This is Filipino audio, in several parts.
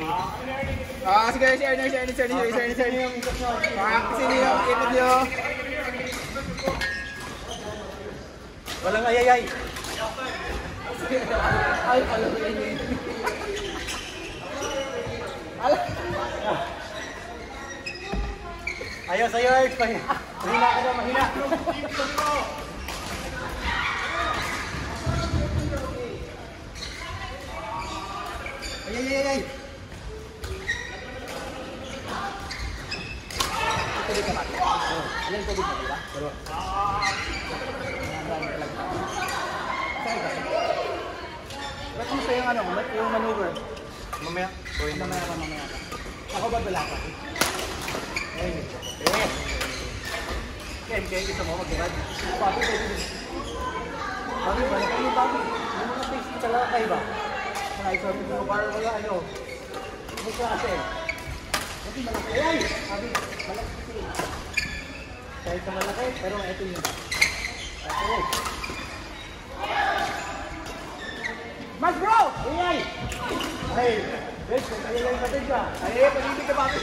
Sige, si Ernie. Kasi niyo yung ikot niyo. Walang ayayay. Ay, alam mo yun. Ayaw sa'yo, Ers. Mahina ka daw, mahina. Ay. Tubig ka mati. Ilan tubig mo, diba? Pero... Ba't mo sa'yo yung maneuver? Mamaya. Mamaya ka. Ako ba wala ka? Kaya gusto mo mag-grad? Papi, pwede din. Papi, balik kayo, papi. Yung mga face mo talaga kayo ba? Sorry mo, para wala Basta kasi. Papi, malaki. Ay! Papi, malaki kasi. Kahit ka malaki, pero ito yun. Okay. Mas bro! Ay! Ay! Guys, kaya lang natin siya. Ay, pag-ibig ka, papi.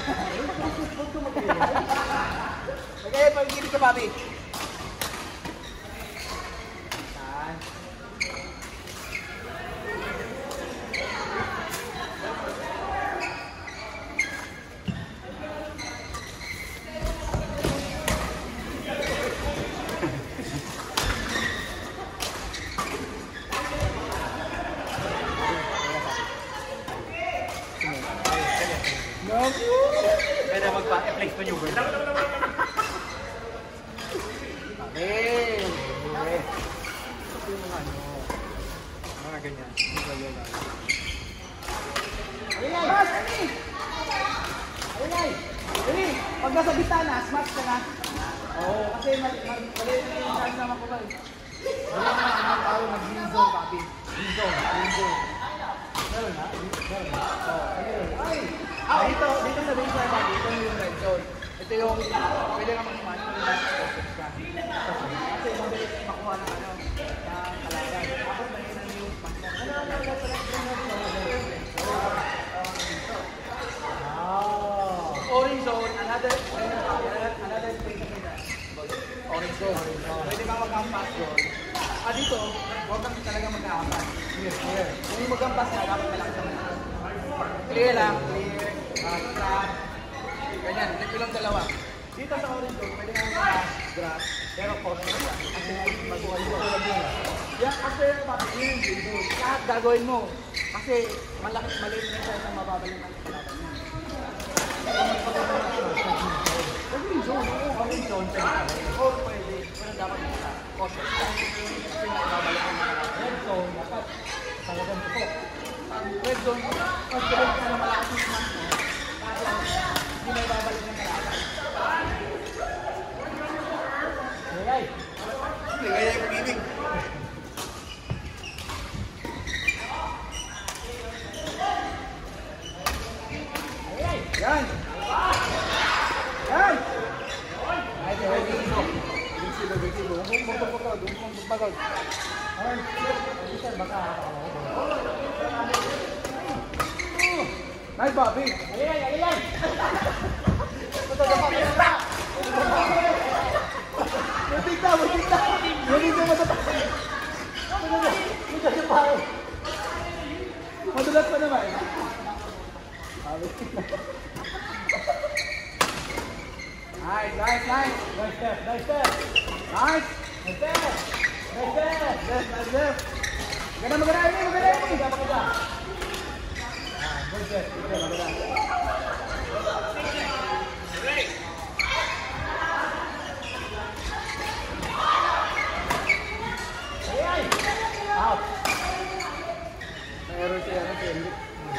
Okay, pag-ibig ka, papi. Pwede magpa-flex maneuver. Mga ganyan. Pag nasa bitana, smash ka na. Oo, kasi mali yung chance naman ko ba eh. Wala na ang tao nag-green zone, papi. Green zone. Meron na? Ay! Dito sa baseline, papi. Ito yung red zone. Ito yung, pwede ka mag-smash kung nasa offset ka. Kasi mabilis makuha ng kalaban. Tapos na yung orange zone, another space na orange zone. Pwede kang mag-ampas doon. Dito, huwag kang talaga mag-ampas. Clear. Kung yung mag-ampas na, dapat malaki naman. Clear lang, clear. Stop. Ganyan, ito lang dalawa. Dito sa orange zone, pwede kang mag-grass. Pero caution lang. Kasi mag-uwal mo. Yan, after yun, lahat gagawin mo. Kasi maliit na siya na mababalik ng kalaban mo. Orange zone, orange zone. O pwede, pero dapat isa. Caution. Kasi mababalik ng kalaban. Red zone, dapat talagang tutok. Red zone, mas gawin ka na malakas yung smash mo. Kasi hindi na babalik ng kalaban. Ay! Kaya yung pag-ibig. Yan! Yan! Ay, magpapagod. Ay, sir, baka nice, Bobby! Ayan! Madulas pa naman. Nice step. Maganda. Good step, maganda. Out. Meron siya Henrik.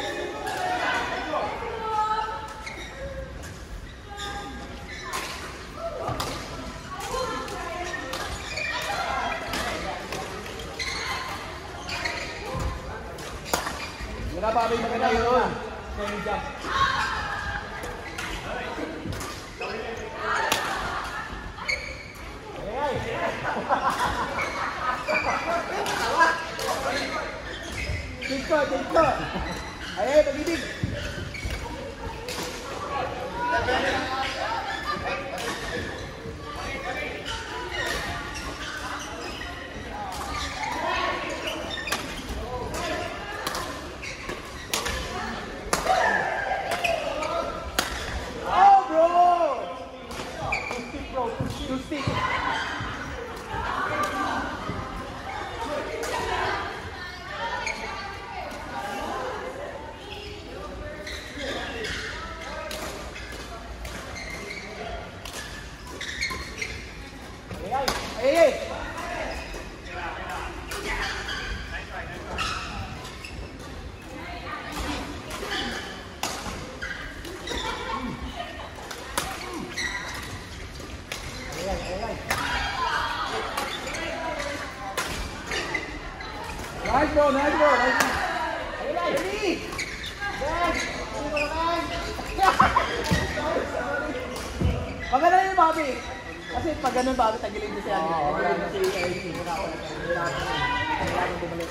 Wala pa rin maganda yun. Sorry, jump. Tingko. Ay, pag-ibig. Nice bro, nice bro, nice bro. Ready? Maganda yun, Bobby. Kasi pag ganun, Bobby, tagilid niya siya. Tagilid niya si Ernie. Hirapan bumalik.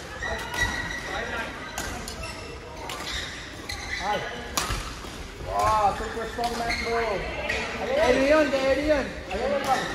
Ay. Wow, super strong man, bro. Ernie yun, kay Ernie yun. Ayun yun, Bobby.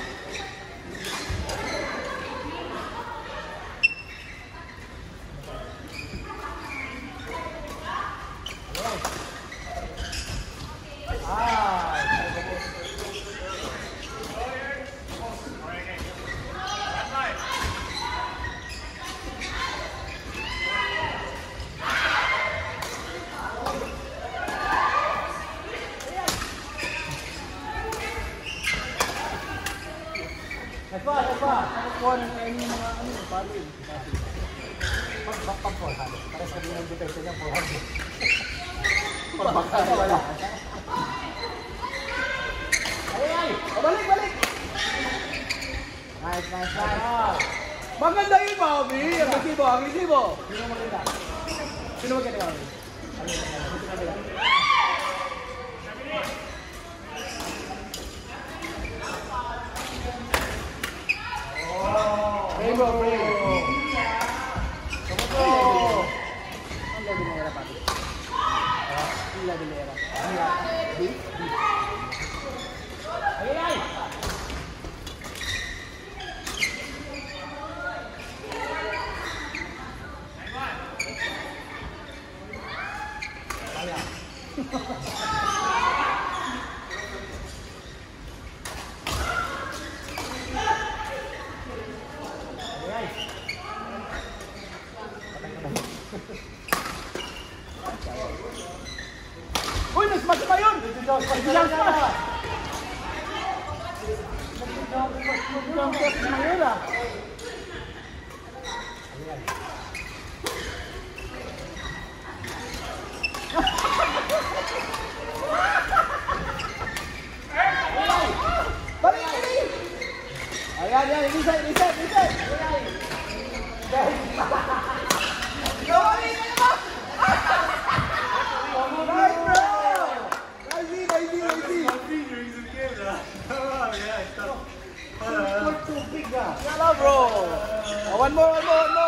Nagpa. Nagpa ng any mga ano, palo yun. Pag 400. Para sabihin ng depensa niya, 400. Pag-back wala. Ay! Balik! Nice. Maganda yun, Bobby! Agresibo! Sino maganda, Bobby? Bro. Ang labinera, Papi. Ang labinera. B? Ay! Uy, nag-smash pa yun! Nag-smash na yun ah! Balik! Ayan, reset! Gawin na naman! Nice bro! Nice! Tubig ah! Yala bro! One more!